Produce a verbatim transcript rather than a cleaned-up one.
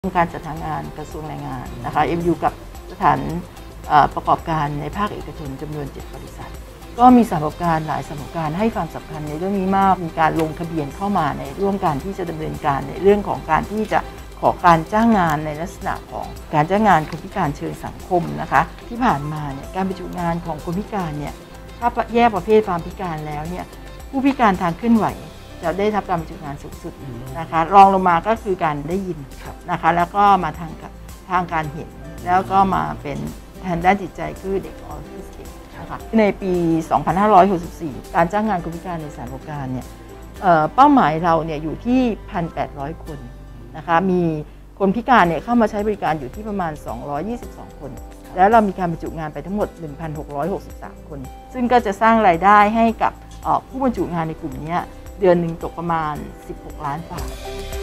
การจัดหางานกระทรวงแรงงานนะคะ เอ็ม ยู กับสถานประกอบการในภาคเอกชนจำนวนเจ็ดบริษัทก็มีสถานประกอบการหลายสถานประกอบการให้ความสำคัญในเรื่องนี้มากมีการลงทะเบียนเข้ามาในร่วมการที่จะดำเนินการในเรื่องของการที่จะขอการจ้างงานในลักษณะของการจ้างงานคนพิการเชิงสังคมนะคะที่ผ่านมาเนี่ยการบรรจุงานของคนพิการเนี่ยถ้าแยกประเภทความพิการแล้วเนี่ยผู้พิการทางเคลื่อนไหวจะได้รับการบรรจุงานสูงสุดนะคะรองลงมาก็คือการได้ยินนะคะแล้วก็มาทางทางการเห็นแล้วก็มาเป็นทางด้านจิตใจคือเด็กออทิสติกนะคะในปี สองพันห้าร้อยหกสิบสี่ การจ้างงานคนพิการในสถานบริการเนี่ยเป้าหมายเราเนี่ยอยู่ที่ หนึ่งพันแปดร้อย คนนะคะมีคนพิการเนี่ยเข้ามาใช้บริการอยู่ที่ประมาณสองร้อยยี่สิบสองคนแล้วเรามีการบรรจุงานไปทั้งหมด หนึ่งพันหกร้อยหกสิบสาม คนซึ่งก็จะสร้างรายได้ให้กับผู้บรรจุงานในกลุ่มนี้เดือนหนึ่งตกประมาณสิบหกล้านบาท